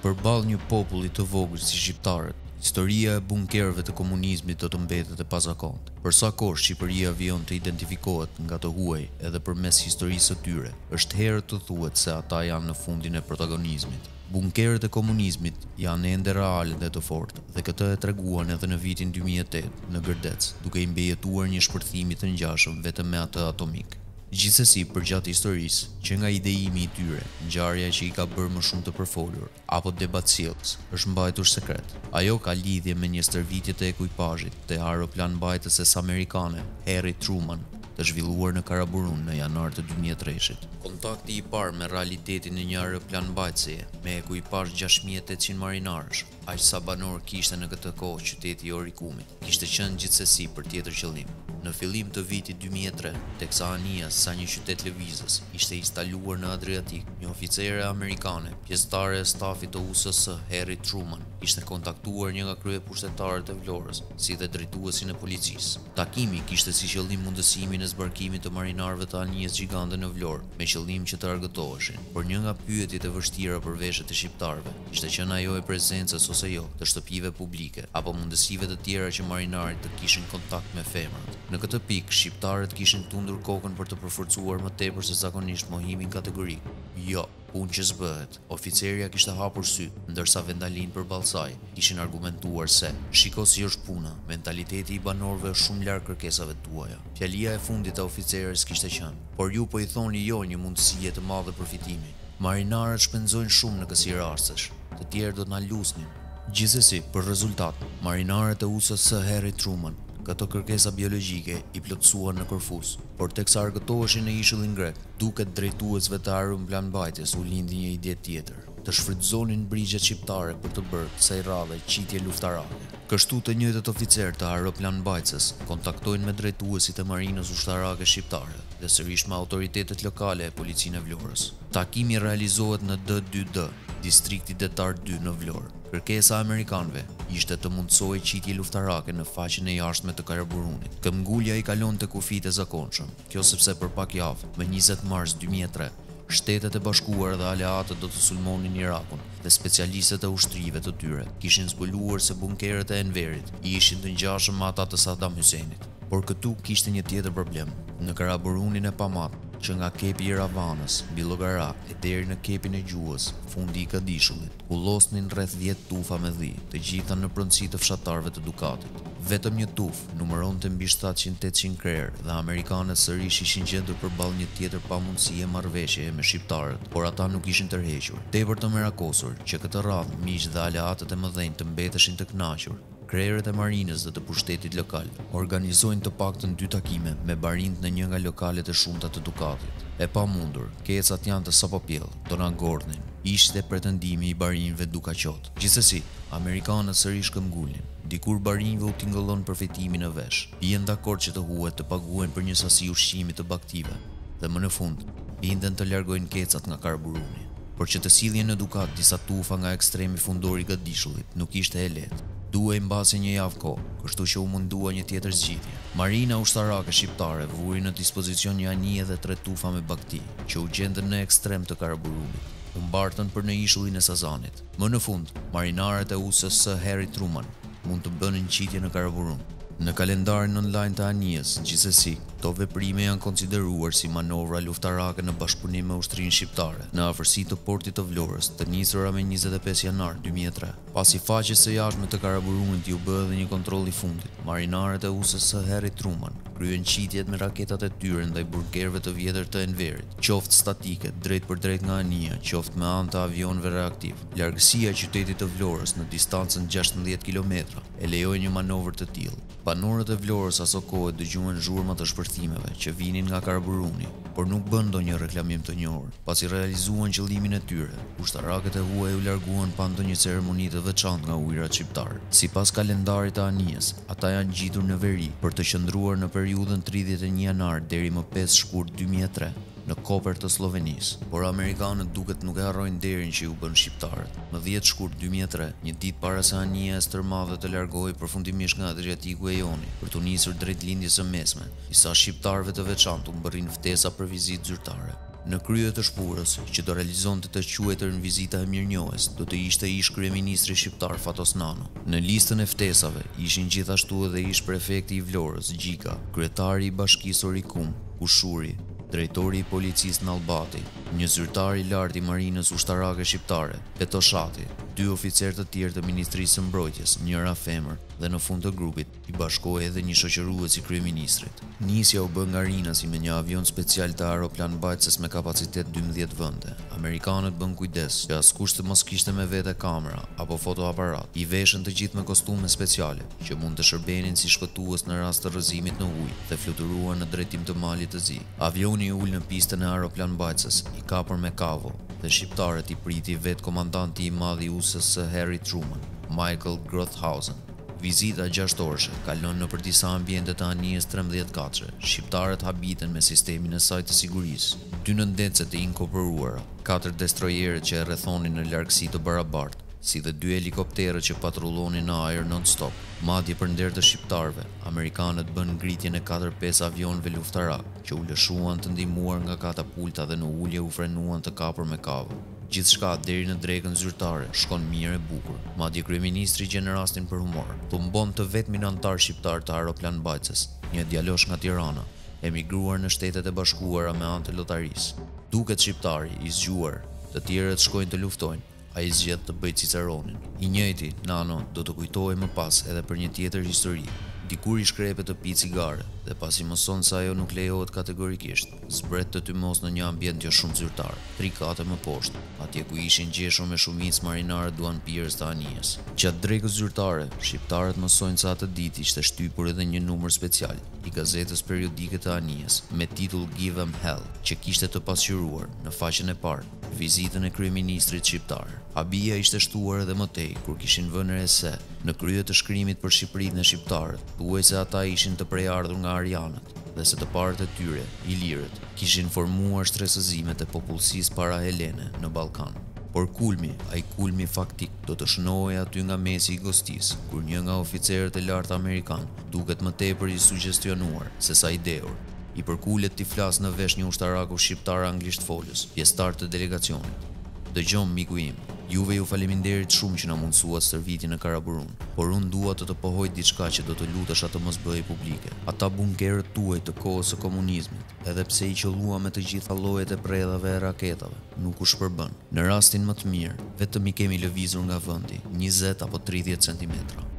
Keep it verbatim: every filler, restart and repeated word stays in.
Përballë një populli të vogël si shqiptarët, historia e bunkerëve të komunizmit do të mbetet e pazakontë. Për sa kohë Shqipëria vijon të identifikohet nga të huaj edhe përmes historisë së tyre, është herë të thuhet se ata janë në fundin e protagonizmit. Bunkerët e komunizmit janë ende reale dhe të fortë, dhe këtë e treguan edhe në vitin dy mijë e tetë në Gërdec, duke i mbejetuar një shpërthimi të ngjashëm vetëm me atë atomik. Gjithsesi, përgjatë historisë, që nga idejimi i tyre, ngjarja që i ka bërë më shumë të përfolur, apo debatësjellës, është mbajtur sekret. Ajo ka lidhje me një stërvitje të ekuipazhit të aeroplan mbajtëses amerikane, Harry Truman, të zhvilluar në Karaburun në janar të dy mijë e treshit. Kontakti i parë me realitetin e një aeroplan mbajtësie me ekuipazh gjashtë mijë e tetëqind marinarësh, aq sa banor kishte në këtë kohë qyteti i Orikumit, kishte qenë gjithsesi për tjetër qëllim. Në fillim të vitit dy mijë e tre, teksa anija sa një qytet lëvizës ishte instaluar në Adriatik, një oficere amerikane, pjesëtare e stafit të U S S Harry Truman, ishte kontaktuar një nga kryepushtetarët e Vlorës, si dhe drejtuesin e policisë. Takimi kishte si qëllim mundësimin e zbarkimit të marinarëve të anijës gjigande në Vlorë, me qëllim që të argëtoheshin. Por një nga pyetjet e vështira për veshët e shqiptarëve ishte qenë ajo e prezencës ose jo të shtëpive publike apo mundësive të tjera që marinarit të kishin kontakt me femrat. Në këtë pikë, shqiptarët kishin tundur kokën për të përforcuar më tepër se zakonisht mohimin kategorik. Jo, punë që s'bëhet. Oficerja kishte hapur syt, ndërsa vendalin përballë saj kishin argumentuar se shiko si është puna, mentaliteti i banorëve është shumë larg kërkesave tuaja. Fjalia e fundit e oficerës kishte qenë: por ju po i thoni jo një mundësie të madhe përfitimi. Marinarët shpenzojnë shumë në kësi rastesh, të tjerë do të na lusnin. Gjithsesi, për rezultat, marinarët e U S S Harry Truman këto kërkesa biologjike i plotësuan në Korfuz, por teksa argëtoheshin në ishullin grek, duket drejtuesve të aeroplan mbajtjes u lindi një ide tjetër, të shfrytëzonin brigjet shqiptare për të bërë kësaj radhe qitje luftarake. Kështu të njëjtët oficer të aeroplan mbajtjes kontaktojnë me drejtuesit e marinës ushtarake shqiptare dhe sërish me autoritetet lokale e policinë e Vlorës. Takimi realizohet në D dy D, distrikti detar dy në Vlorë. Kërkesa e amerikanëve ishte të mundsojë qitje luftarake në faqen e jashtme të Karaburunit. Këmbgulja i kalon te kufijtë e zakonshëm. Kjo sepse për pak javë, më njëzet mars dy mijë e tre, Shtetet e Bashkuara dhe aleatët do të sulmonin Irakun dhe specialistët e ushtrive të tyre kishin zbuluar se bunkerët e Enverit ishin të ngjashëm me ata të Saddam Huseinit. Por këtu kishte një tjetër problem. Në Karaburunin e Pamat, që nga kepi i Ravanës, mbi Llogara e deri në kepin e Gjuhës, fundi i Kadishullit, ullosnin rreth dhjetë tufa me dhi, të gjitha në pronësi të fshatarëve të Dukatit. Vetëm një tuf numëronte mbi shtatëqind tetëqind krerë dhe amerikanët sërish ishin gjendur përballë një tjetër pamundësie marrëveshjeje me shqiptarët, por ata nuk ishin tërhequr. Tepër të merakosur që këtë radhë miq dhe aleatët e mëdhenj të mbeteshin të kënaqur, krerët e marinës dhe të pushtetit lokal organizojnë të paktën dy takime me barind në një nga lokalet e shumta të Dukatit. E pamundur, kecat janë të sapopjell, do na ngordhin. Ishte pretendimi i barinjve dukaqot. Gjithsesi, amerikanët sërish këmbgulin. Dikur barinjve u tingëllon përfitimin në vesh. Bien dakord që të huhet të paguhen për një sasi ushqimi të baktive dhe më në fund binden të largojnë kecat nga Karaburuni. Por që të silljen në Dukat disa tufa nga ekstremi fundor i Gadishullit nuk ishte e lehtë. Duhej mbasi një javë kohë, kështu që u mundua një tjetër zgjidhje. Marina ushtarake shqiptare vuri në dispozicion një anije dhe tre tufa me bakti, që u gjendën në ekstrem të Karaburunit. U mbartën për në ishullin e Sazanit. Më në fund, marinarët e U S S Harry Truman mund të bënin qitje në Karaburun. Në kalendarin online të anijës, gjithsesi, këto veprime janë konsideruar si manovra luftarake në bashkëpunim me ushtrinë shqiptare në afërsi të portit të Vlorës, të nisura me njëzet e pesë janar dy mijë e tre. Pasi faqes së jashtme të Karaburunit u bë edhe një kontroll i fundit, marinarët e U S S Harry Truman kryen qitjet me raketat e tyre ndaj bunkerëve të vjetër të Enverit, qoftë statike, drejt për drejt nga anija, qoftë me anë të avionëve reaktiv. Largësia e qytetit të Vlorës në distancën gjashtëdhjetë kilometra e lejoi një manovër të tillë. Banorët e Vlorës aso kohë dëgjuan zhurma të shpërthimeve që vinin nga Karaburuni, por nuk bën ndonjë reklamim të njohur. Pasi realizuan qëllimin e tyre, ushtarakët e huaj u larguan pa ndonjë ceremoni të veçantë nga ujërat shqiptar. Sipas kalendarit të anijës, ata janë gjitur në veri për të qëndruar në periudhën tridhjetë e një janar deri më pesë shkurt dy mijë e tre në Koper të Slovenisë, por amerikanët duket nuk e harrojnë derin që u bën shqiptarët. Më dhjetë shkurt dy mijë e tre, një ditë para se anija e stërmadhe të largohej përfundimisht nga Adriatiku e Joni për të nisur drejt lindjes së mesme, disa shqiptarëve të veçantë u mbërrin ftesa për vizitë zyrtare. Në krye të shpurës, që do realizonte të quajtërën vizita e mirënjohjes, do të ishte ish kryeministri shqiptar Fatos Nano. Në listën e ftesave ishin gjithashtu edhe ish prefekti i Vlorës, Gjika, kryetari i bashkisë Orikum, Kushuri, drejtori i policisë Nallbati, një zyrtar i lartë i marinës ushtarake shqiptare, Petoshati, dy oficerë të tjerë të Ministrisë së Mbrojtjes, njëra femër, dhe në fund të grupit i bashkohej edhe një shoqërues i kryeministrit. Nisja u bë nga Rinasi me një avion special të aeroplan mbajtëses me kapacitet dymbëdhjetë vende. Amerikanët bën kujdes që askush të mos kishte me vete kamera apo fotoaparat. I veshën të gjithë me kostume speciale që mund të shërbenin si shpëtues në rast të rrëzimit në ujë dhe fluturuan në drejtim të malit të zi. Avioni ul në pistën e aeroplan mbajtëses, i kapur me kavo, dhe shqiptarët i priti vetë komandanti i madh i U S S Harry Truman, Michael Grothhausen. Vizita gjashtorëshe kalon nëpër disa ambiente të anijes trembëdhjetë katre. Shqiptarët habiten me sistemin e saj të sigurisë, dy nëndecet e inkorporuara, katër destrojere që e rrethonin në largësi të barabartë, si dhe dy helikopterë që patrullonin në ajër non-stop. Madje për nder të shqiptarëve, amerikanët bën ngritjen e katër pesë avionëve luftarak, që u lëshuan të ndihmuar nga katapulta dhe në ulje u frenuan të kapur me kavo. Gjithçka deri në drekën zyrtare shkon mirë e bukur. Madje kryeministri gjen rastin për humor. Tumbon të vetmin antar shqiptar të aeroplan mbajtëses, një djalosh nga Tirana, emigruar në Shtetet e Bashkuara me anë të lotarisë. Duket shqiptari i zgjuar, të tjerët shkojnë të luftojnë, ai zgjedh të bëjë Ciceronin. I njëjti, Nano, do të kujtohej më pas edhe për një tjetër histori. Dikur i shkrepet të pi cigare dhe pasi mëson se ajo nuk lejohet kategorikisht, zbret të tymos në një ambient jo shumë zyrtar, tri kate më poshtë, atje ku ishin gjeshur me shumicë marinare duanpirës të anijes. Gjatë drekës zyrtare, shqiptarët mësojnë se atë ditë ishte shtypur edhe një numër special i gazetës periodike të anijes me titull Give 'em Hell, që kishte të pasqyruar në faqen e parë vizitën e kryeministrit shqiptar. Habia ishte shtuar edhe më tej kur kishin vënë re se në krye të shkrimit për Shqipërinë e shqiptarët, thuaj se ata ishin të prejardhur nga arianët dhe se të parët e tyre, ilirët, kishin formuar shtresëzimet e popullsisë para helene në Ballkan. Por kulmi, ai kulmi faktik, do të shënohej aty nga mesi i gostisë, kur një nga oficerët e lartë amerikan duket më tepër i sugjestionuar se sa i dehur, i përkulet t'i flas në vesh një ushtaraku shqiptar anglisht folës, pjesëtar të delegacionit. Dëgjom, miku im, juve ju faleminderit shumë që na mundsuat stërvitjen në Karaburun, por unë dua të të pohoj diçka që do të lutesh atë mos bëhej publike. Ata bunkerët tuaj të kohës së komunizmit, edhe pse i qelluam me të gjitha llojet e predhave e raketave, nuk u shpërbën. Në rastin më të mirë, vetëm i kemi lëvizur nga vendi njëzet apo tridhjetë centimetra.